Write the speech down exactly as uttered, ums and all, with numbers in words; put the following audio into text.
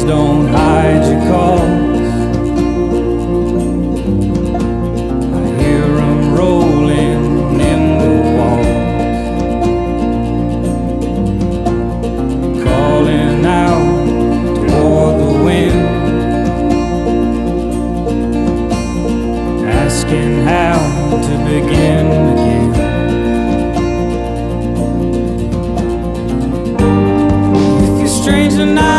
don't hide your calls. I hear them rolling in the walls, calling out toward the wind, asking how to begin again. If you're strange tonight,